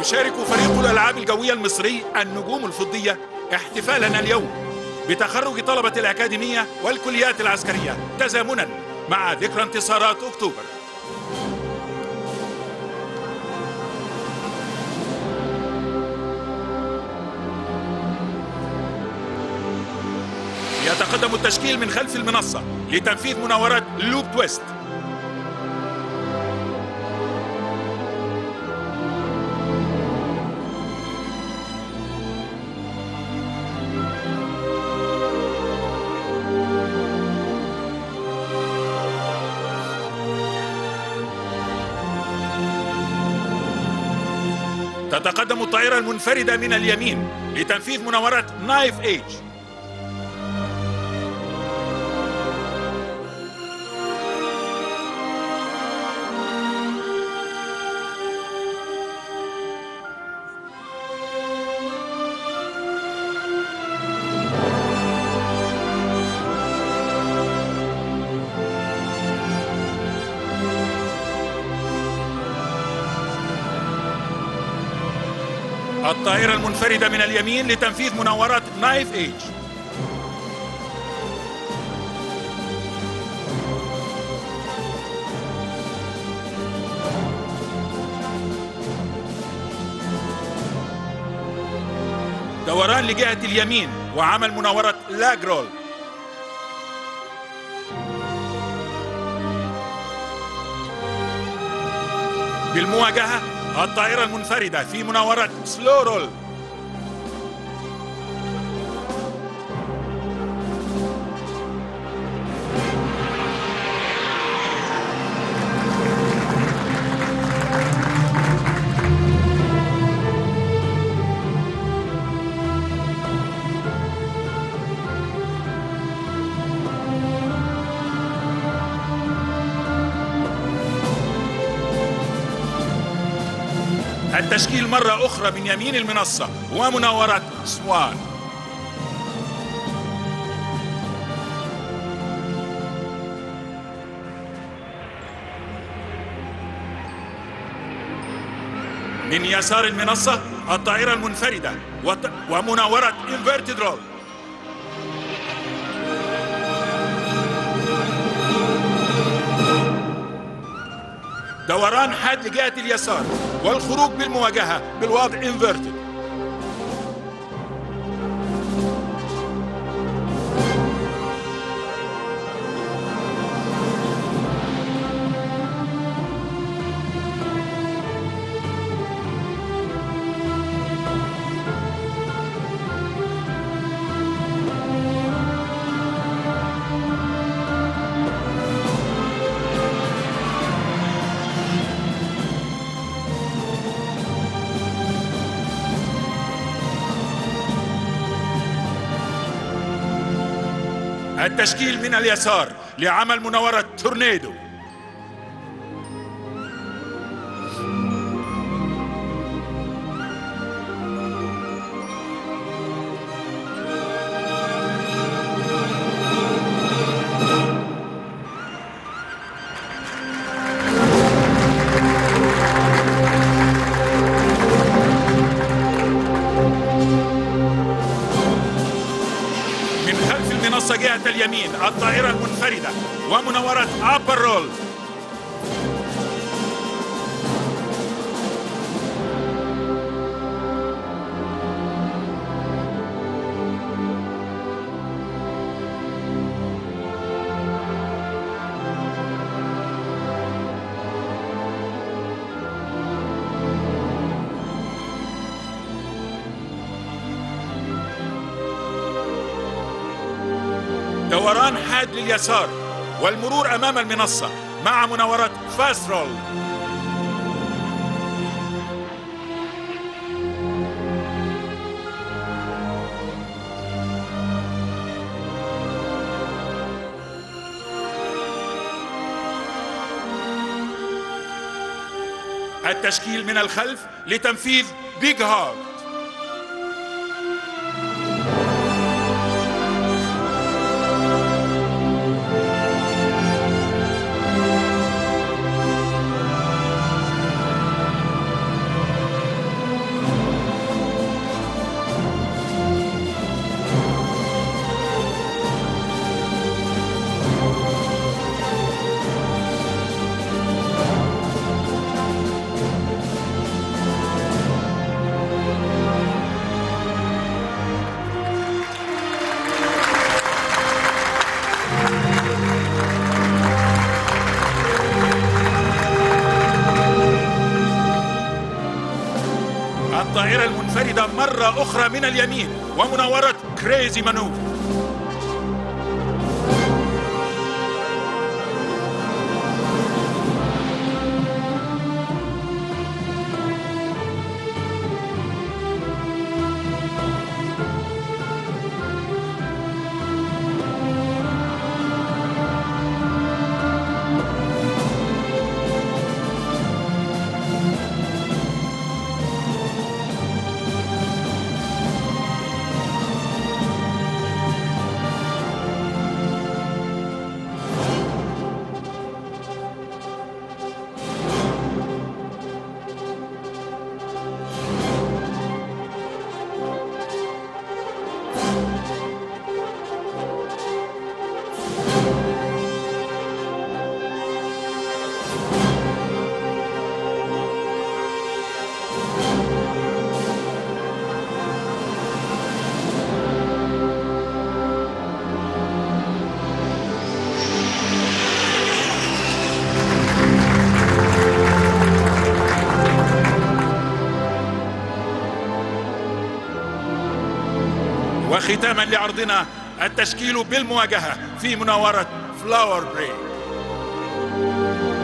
يشارك فريق الألعاب الجوية المصري النجوم الفضية احتفالنا اليوم بتخرج طلبة الأكاديمية والكليات العسكرية تزامنا مع ذكرى انتصارات أكتوبر. يتقدم التشكيل من خلف المنصة لتنفيذ مناورات لوب تويست. تتقدم الطائرة المنفردة من اليمين لتنفيذ مناورات نايف ايج. الطائرة المنفردة من اليمين لتنفيذ مناورات نايف ايج. دوران لجهة اليمين وعمل مناورة لاجرول. بالمواجهة الطائرة المنفردة في مناورة سلو رول. التشكيل مرة أخرى من يمين المنصة ومناورة سوان. من يسار المنصة الطائرة المنفردة ومناورة انفيرتد رول. دوران حاد لجهة اليسار والخروج بالمواجهة بالوضع انفيرتد. التشكيل من اليسار لعمل مناورة تورنيدو. جهة اليمين الطائرة المنفردة ومناورة أبر رول. دوران حاد لليسار والمرور أمام المنصة مع مناورة فاست رول. التشكيل من الخلف لتنفيذ بيج هارت. المنفردة مرة أخرى من اليمين ومناورة كريزي مانوفر. وختاما لعرضنا التشكيل بالمواجهة في مناورة فلاور بريك.